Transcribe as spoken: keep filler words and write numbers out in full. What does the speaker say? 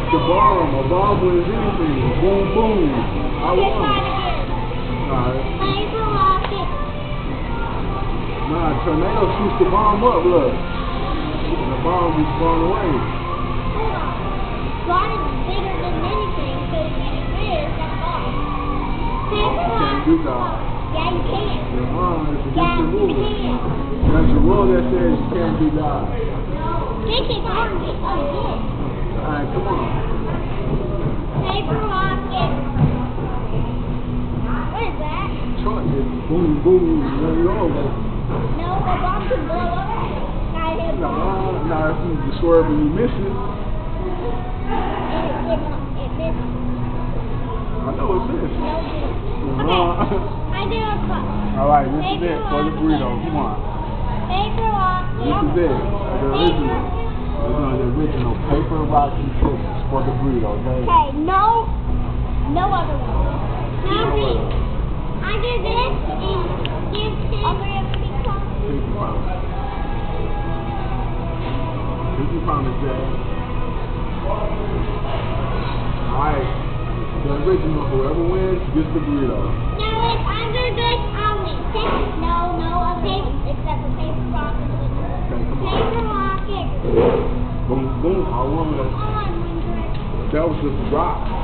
It's the bomb. A bomb is anything. Boom, boom. I Let's won. try it again. Alright. Paper, rocket. Nah, tornado shoots the bomb up, look. And the bomb is blown away. Hold on. God is bigger than anything, so if it is bigger than God. Paper, You can't rocket. do God. Yeah, you can. The bomb is against Yeah, the you rule. can. There's a rule that says you can't do God. This is orange again. Alright, come on. Paper, rocket. What is that? Truck is boom, boom, there you go. No, a bomb can blow up. I hit a bomb. Nah, nah, if you swerve and you miss it. And it didn't. It missed. I know it's this. No, it didn't. Uh-huh. Okay. I do a cut. Alright, this is it for the burrito. Come on. Paper, rocket. This is it. The original. We're doing the original paper, rock, and scissors for the burrito, okay? Okay, no, no other one. Now No see, other. I do this and give him other become. Pinky promise. Pinky promise, Jay. Alright. The original, whoever wins, gets the burrito. Now if I do this, I'll win. Paper, no, no other ones except for paper, rock, and scissors. Okay, come on. Paper, rocket. Boom, boom. I won. Oh, I'm wondering. That was the rock.